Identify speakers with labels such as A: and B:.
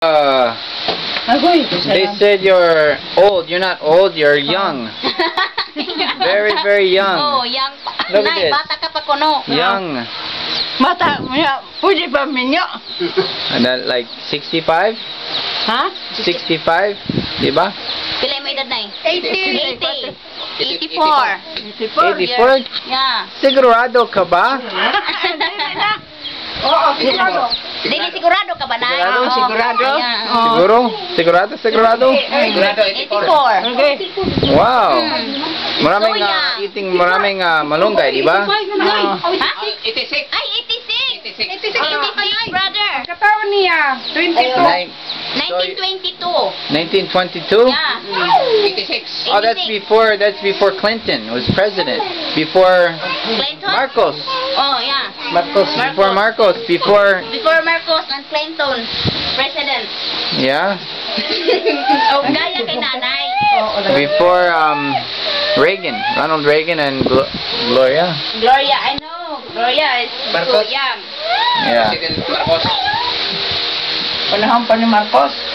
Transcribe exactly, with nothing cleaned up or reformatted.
A: Uh, they said you're old. You're not old. You're young. Very, very young.
B: Oh, young.
A: Look at
B: Nay,
A: this.
B: bata ka pa kuno.
A: Young.
C: Mata, pwede pa minyo.
A: And that like sixty-five?
C: Ha?
A: sixty-five? Diba?
B: Pila mo edad na eh?
C: eighty.
B: eighty. eighty-four.
A: eighty-four?
B: Yeah.
A: Sigurado ka ba?
C: Oo, sigurado.
B: Dili sigurado ka ba, Nay?
A: Sigurado?
B: Oo.
C: Sigurado?
B: Yeah.
A: Siguro? Sigurado? Sigurado?
D: Sigurado,
B: eighty-four.
C: Okay.
A: Wow. Maraming
B: So,
A: uh,
B: yeah.
A: eating, maraming uh, malunggay, diba?
B: Ha?
D: eighty-six.
B: Ay, eighty-six.
D: eighty-six.
B: eighty-six, brother.
C: Katawan niya, twenty-two.
A: Nine,
B: nineteen twenty-two.
A: nineteen twenty-two?
B: Yeah.
D: eighty-six.
A: Oh, that's before, that's before Clinton was president. Before
B: Clinton?
A: Marcos.
B: Oh, yeah.
A: Marcos. Before Marcos. Before,
B: Before Marcos and Clinton, president.
A: yeah.
B: Oh, gaya kay nanay.
A: Before um, Reagan. Ronald Reagan and Glo Gloria.
B: Gloria, I know. Gloria is
D: Marcos?
B: so young.
A: Yeah.
D: President Marcos.
C: Panahon pa ni Marcos.